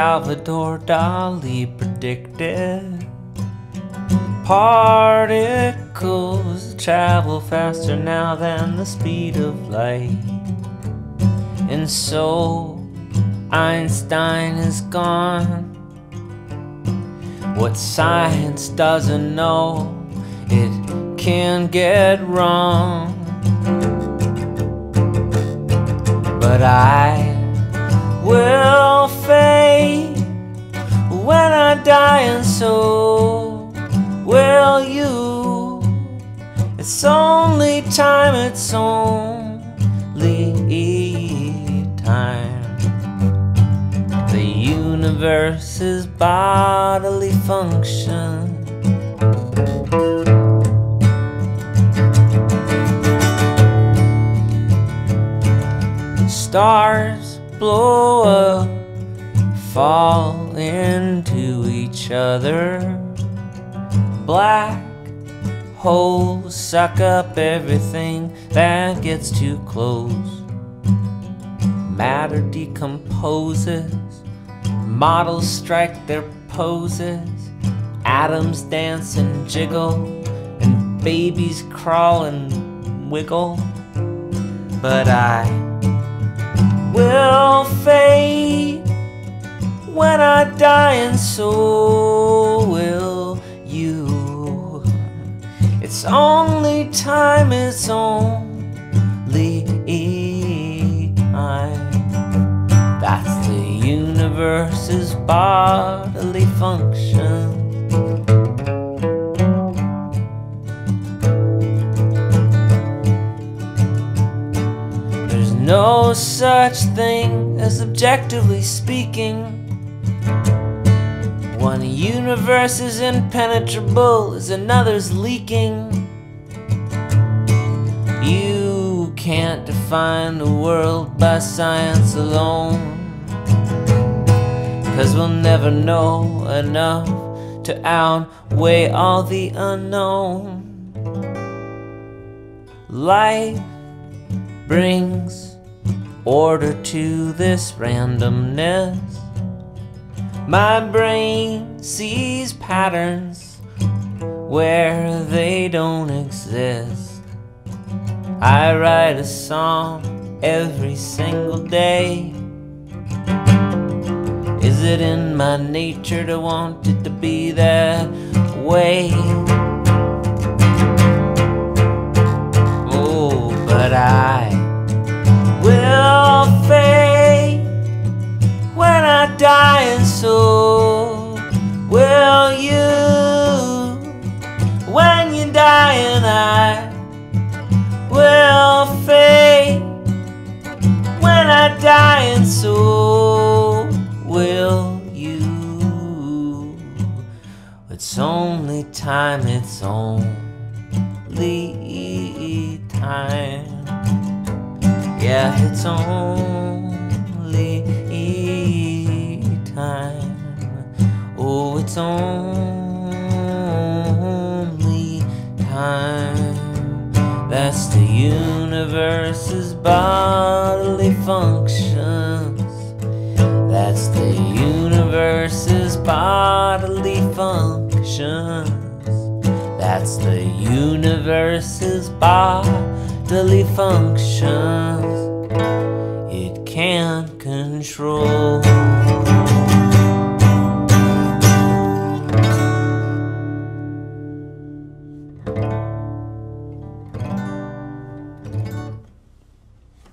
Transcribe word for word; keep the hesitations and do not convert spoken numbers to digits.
Salvador Dali predicted particles travel faster now than the speed of light. And so Einstein is gone. What science doesn't know, it can get wrong. But I will fade when I die, and so will you. It's only time, it's only time. The universe is bodily function. Stars blow up, fall into each other. Black holes suck up everything that gets too close. Matter decomposes, models strike their poses, atoms dance and jiggle, and babies crawl and wiggle. But I will fade when I die, and so will you. It's only time, it's only time. That's the universe's bodily function. There's no such thing as objectively speaking. One universe is impenetrable as another's leaking. You can't define the world by science alone, 'cause we'll never know enough to outweigh all the unknown. Life brings order to this randomness. My brain sees patterns where they don't exist. I write a song every single day. Is it in my nature to want it to be that way? Oh, but I will fade when I die, and so will you. When you die, and I will fade when I die, and so will you. It's only time, it's only time. Yeah, it's only time. Oh, it's only time. That's the universe's bodily functions. That's the universe's bodily functions. That's the universe's bodily functions. It can't control.